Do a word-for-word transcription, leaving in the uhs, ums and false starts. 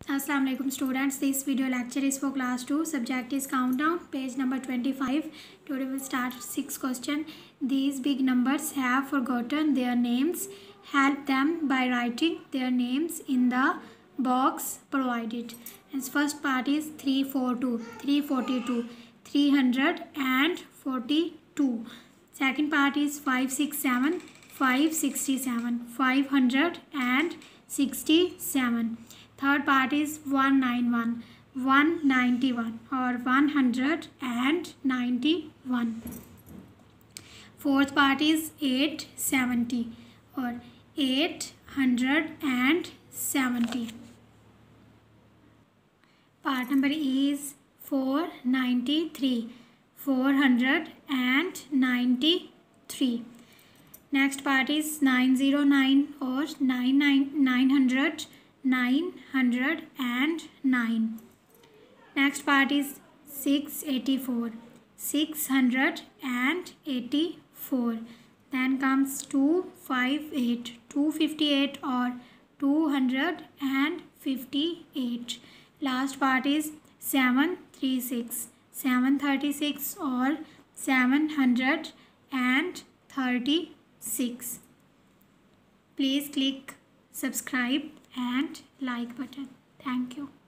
Assalamu alaikum students. This video lecture is for class two. Subject is countdown. Page number twenty-five. Today we'll start six question. These big numbers have forgotten their names. Help them by writing their names in the box provided. And first part is three forty-two, three forty-two, three hundred forty-two. Second part is five sixty-seven, five sixty-seven, five hundred sixty-seven. Third part is one ninety-one, one ninety-one or one hundred ninety-one. Fourth part is eight seventy or eight hundred seventy. Part number E is four ninety-three, four hundred ninety-three. Next part is nine oh nine or nine hundred. nine hundred nine. Next part is six eighty-four, six hundred eighty-four. Then comes two fifty-eight, two fifty-eight or two hundred fifty-eight. Last part is seven thirty-six, seven thirty-six or seven hundred thirty-six. Please click subscribe and like button. Thank you.